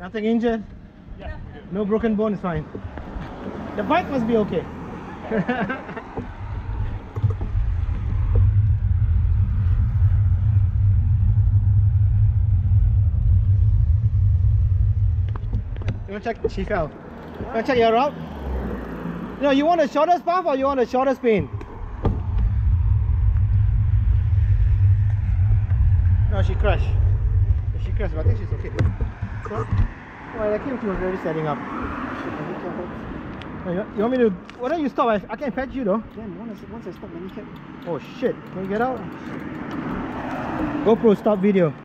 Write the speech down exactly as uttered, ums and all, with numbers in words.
Nothing injured? Yeah. No broken bone is fine. The bike must be okay. You want to check? She fell. You want to check your route? You know, you want the shortest path or you want the shortest pin? No, she crashed. She crashed, but I think she's okay. So, well, I think she was already setting up. Oh, you, you want me to... Why don't you stop? I, I can fetch you though. Then once, once I stop, then you can... Oh shit, can you get out? GoPro stop video.